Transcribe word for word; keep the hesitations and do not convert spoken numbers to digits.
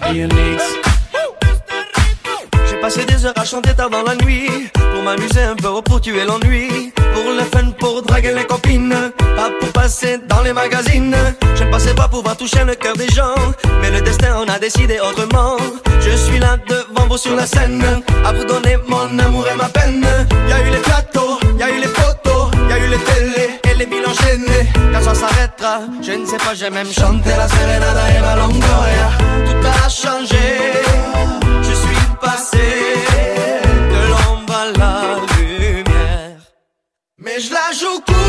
J'ai passé des heures à chanter tard dans la nuit, pour m'amuser un peu ou pour tuer l'ennui, pour le fun, pour draguer les copines, pas pour passer dans les magazines. Je ne passais pas pouvoir toucher le cœur des gens, mais le destin en a décidé autrement. Je suis là devant vous sur la scène, à vous donner mon amour et ma peine. Y'a eu les plateaux, y'a eu les photos, y'a eu les télés et les villes enchaînées. Quand ça s'arrêtera, je ne sais pas, j'ai même chanté la Serenata et la Longoria. Tout a changé, je suis passé de l'ombre à la lumière, mais je la joue cool.